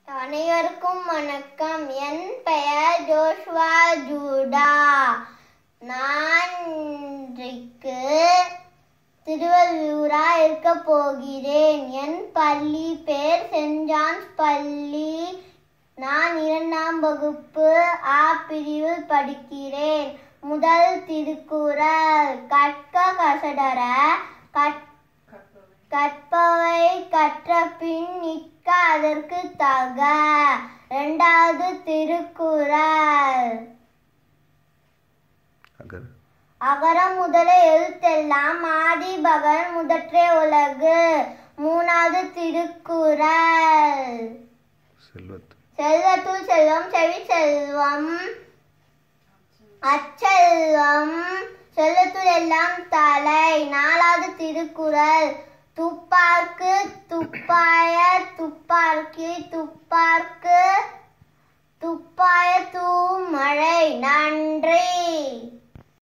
அனைவருக்கும் வணக்கம். என் பெயர் ஜோஷ்வா ஜூடா. நான் இன்றைக்கு திருவள்ளூரா இருக்க போகிறேன். என் பள்ளி பேர் சென்ட் ஜான்ஸ் பள்ளி. நான் 2ஆம் வகுப்பு ஆ பிரிவில் படிக்கிறேன். முதல் திருக்குறள், கற்க கசடற கற்பவை கற்ற பின் நிற்க அதற்கு தக. 2வது திருக்குறள், அகர முதல எழுத்தெல்லாம் ஆதி பகவன் முதற்றே உலகு. 3வது திருக்குறள், செல்வத்துள் செல்வம் செவி செல்வம் அச்செல்வம் செல்வத்துள் எல்லாம் தலை. 4வது திருக்குறள், துப்பார்க்கு துப்பாய துப்பார்க்கு துப்பார்க்கு துப்பாய தூமழை. நன்றி.